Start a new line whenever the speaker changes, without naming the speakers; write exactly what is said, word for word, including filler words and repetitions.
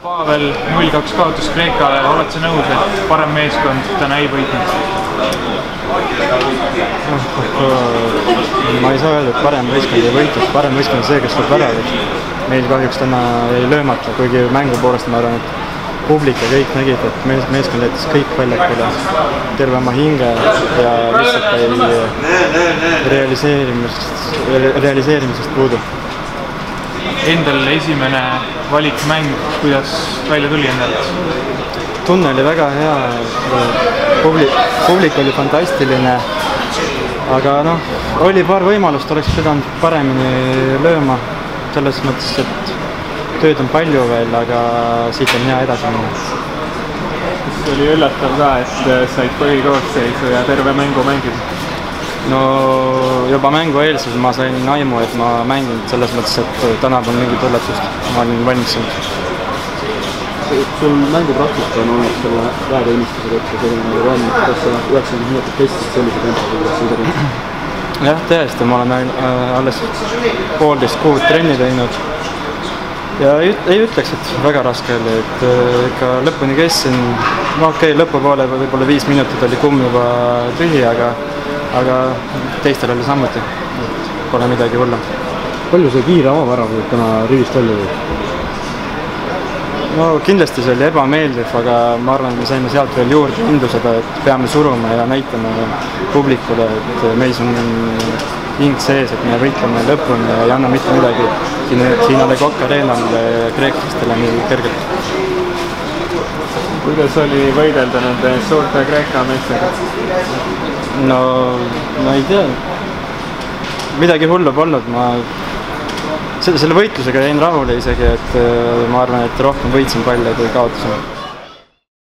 Pavel null kaks kaotus Kreekale, oled sa nõus, et parem meeskond täna ei võitnud?
Ma ei saa öelda, et parem võistkond ei võitnud, parem võistkond on see, kes tuleb väravat. Meil kahjuks täna ei löömata, kuigi mängu poolest ma arvan, et publik ja kõik nägid, et meeskond jättis kõik väljakule, terve oma hinge ja lihtsalt ei realiseerimisest, realiseerimisest puudu.
Endal esimene valikmäng, kuidas välja tuli endalt?
Tunne oli väga hea, publik, publik oli fantastiline, aga noh, oli paar võimalust, oleks pidanud paremini lööma, selles mõttes, et tööd on palju veel, aga siit on hea edasi minna.
Kas oli üllatav ka, et said põhikoosseisu ja terve mängu mängida?
No juba mängu eelselt ma sain aimu, et ma mängin selles mõttes, et täna pole mingit üllatust, ma olin valmistunud.
Sul mängupraktika on olnud selle väeteenistuse võtta selline nagu on, kuidas sa üheksakümmend minutit testisid sellise tempo, kuidas sa ise tundsid?
Jah, tõesti, ma olen alles poolteist kuud trenni teinud ja ei ütleks, et väga raske oli, et ikka lõpuni kestsin. No okei, lõpupoole võib-olla viis minutit oli kumm juba tühi, aga aga teistel oli samuti, pole midagi hulla.
Palju see kiire avavarav nüüd täna rivist välja või?
No kindlasti see oli ebameeldiv, aga ma arvan, et me saime sealt veel juurde kindlustada, et peame suruma ja näitama publikule, et meis on hing sees, et me võitleme lõpuni ja ei anna mitte midagi siin, siin Ale Coq Arenal kreeklastele nii kergelt.
Kuidas oli võidelda nende suurte Kreeka meestega?
No ma ei tea, midagi hullu polnud, ma selle võitlusega jäin rahule isegi, et ma arvan, et rohkem võitsin palle kui kaotasin.